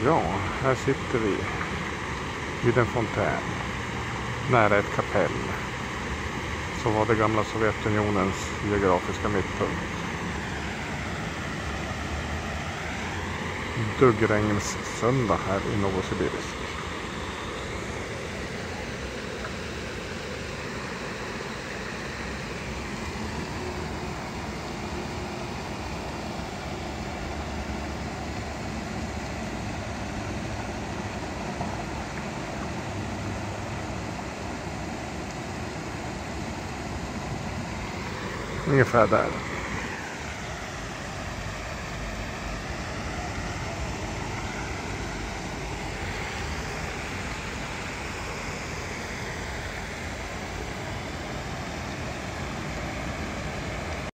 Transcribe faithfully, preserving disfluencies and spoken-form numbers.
Ja, här sitter vi vid en fontän nära ett kapell som var det gamla Sovjetunionens geografiska mittpunkt. Duggregnssöndag här i Novosibirsk. Ungefär där.